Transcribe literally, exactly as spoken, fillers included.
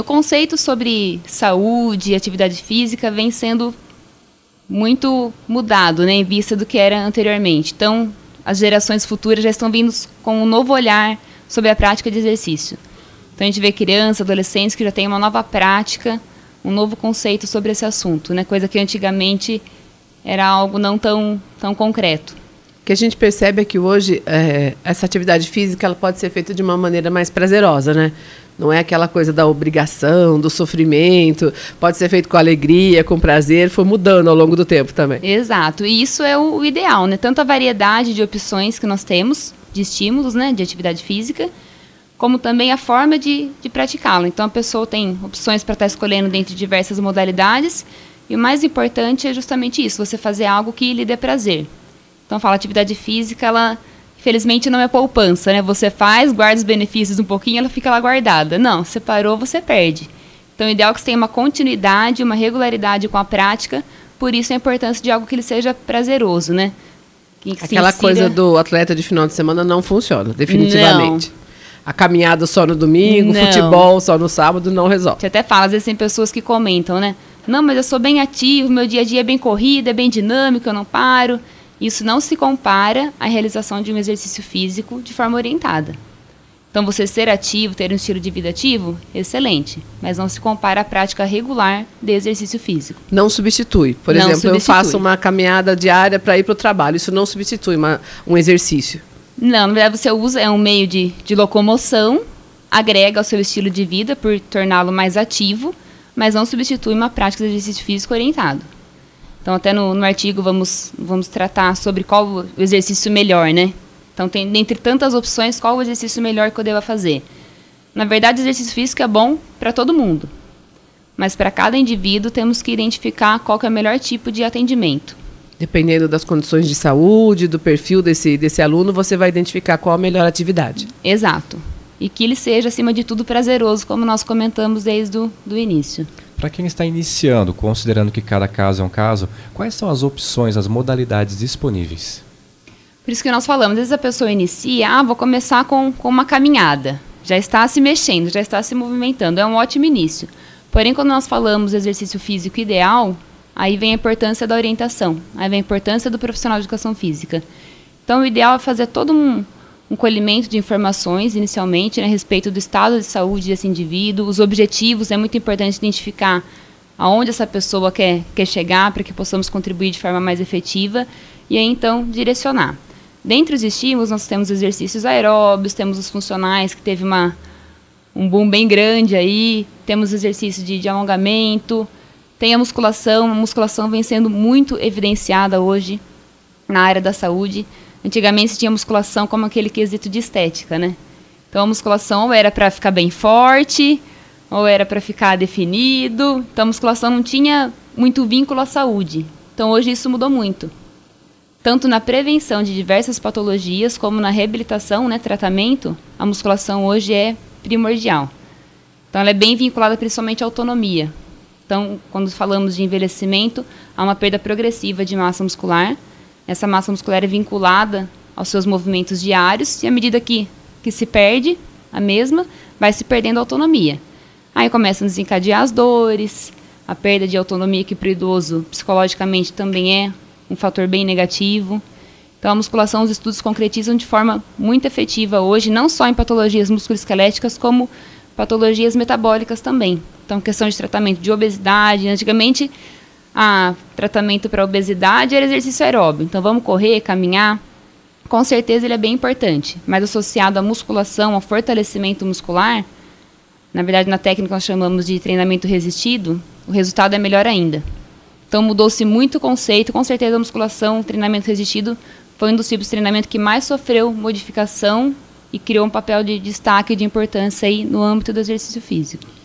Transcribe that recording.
conceito sobre saúde e atividade física vem sendo muito mudado, né, em vista do que era anteriormente. Então, as gerações futuras já estão vindo com um novo olhar sobre a prática de exercício. Então, a gente vê crianças, adolescentes que já têm uma nova prática, um novo conceito sobre esse assunto, né, coisa que antigamente era algo não tão, tão concreto. O que a gente percebe é que hoje é, essa atividade física ela pode ser feita de uma maneira mais prazerosa, né? Não é aquela coisa da obrigação, do sofrimento, pode ser feito com alegria, com prazer, foi mudando ao longo do tempo também. Exato, e isso é o ideal, né? Tanto a variedade de opções que nós temos, de estímulos, né, de atividade física, como também a forma de, de praticá-la. Então, a pessoa tem opções para estar escolhendo dentre diversas modalidades, e o mais importante é justamente isso, você fazer algo que lhe dê prazer. Então, fala, atividade física, ela, infelizmente, não é poupança, né? Você faz, guarda os benefícios um pouquinho, ela fica lá guardada. Não, você parou, você perde. Então, o ideal é que você tenha uma continuidade, uma regularidade com a prática, por isso a importância de algo que ele seja prazeroso, né? Que Aquela insira... coisa do atleta de final de semana não funciona, definitivamente. Não. A caminhada só no domingo, não. Futebol só no sábado, não resolve. Você até fala, às vezes tem pessoas que comentam, né? Não, mas eu sou bem ativo, meu dia a dia é bem corrido, é bem dinâmico, eu não paro. Isso não se compara à realização de um exercício físico de forma orientada. Então, você ser ativo, ter um estilo de vida ativo, excelente. Mas não se compara à prática regular de exercício físico. Não substitui. Por não exemplo, substitui. Eu faço uma caminhada diária para ir para o trabalho. Isso não substitui uma, um exercício. Não, na verdade, você usa é um meio de, de locomoção, agrega ao seu estilo de vida por torná-lo mais ativo, mas não substitui uma prática de exercício físico orientado. Então, até no, no artigo vamos, vamos tratar sobre qual o exercício melhor, né? Então, tem, dentre tantas opções, qual o exercício melhor que eu deva fazer? Na verdade, o exercício físico é bom para todo mundo. Mas, para cada indivíduo, temos que identificar qual que é o melhor tipo de atendimento. Dependendo das condições de saúde, do perfil desse, desse aluno, você vai identificar qual a melhor atividade. Exato. E que ele seja, acima de tudo, prazeroso, como nós comentamos desde o do início. Para quem está iniciando, considerando que cada caso é um caso, quais são as opções, as modalidades disponíveis? Por isso que nós falamos, às vezes a pessoa inicia, ah, vou começar com, com uma caminhada. Já está se mexendo, já está se movimentando, é um ótimo início. Porém, quando nós falamos exercício físico ideal, aí vem a importância da orientação, aí vem a importância do profissional de educação física. Então, o ideal é fazer todo um, um colhimento de informações, inicialmente, né, a respeito do estado de saúde desse indivíduo, os objetivos, é muito importante identificar aonde essa pessoa quer, quer chegar, para que possamos contribuir de forma mais efetiva, e aí, então, direcionar. Dentre os estímulos, nós temos exercícios aeróbios, temos os funcionais, que teve uma, um boom bem grande aí, temos exercícios de, de alongamento, tem a musculação, a musculação vem sendo muito evidenciada hoje na área da saúde. Antigamente se tinha musculação como aquele quesito de estética, né? Então a musculação ou era para ficar bem forte, ou era para ficar definido. Então a musculação não tinha muito vínculo à saúde. Então hoje isso mudou muito. Tanto na prevenção de diversas patologias, como na reabilitação, né, tratamento, a musculação hoje é primordial. Então ela é bem vinculada principalmente à autonomia. Então, quando falamos de envelhecimento, há uma perda progressiva de massa muscular. Essa massa muscular é vinculada aos seus movimentos diários, e à medida que, que se perde a mesma, vai se perdendo a autonomia. Aí começam a desencadear as dores, a perda de autonomia, que para o idoso, psicologicamente, também é um fator bem negativo. Então, a musculação, os estudos concretizam de forma muito efetiva hoje, não só em patologias musculoesqueléticas, como patologias metabólicas também. Então, questão de tratamento de obesidade. Antigamente, a tratamento para obesidade era exercício aeróbio. Então, vamos correr, caminhar. Com certeza, ele é bem importante. Mas associado à musculação, ao fortalecimento muscular, na verdade, na técnica nós chamamos de treinamento resistido, o resultado é melhor ainda. Então, mudou-se muito o conceito. Com certeza, a musculação, o treinamento resistido, foi um dos tipos de treinamento que mais sofreu modificação e criou um papel de destaque e de importância aí no âmbito do exercício físico.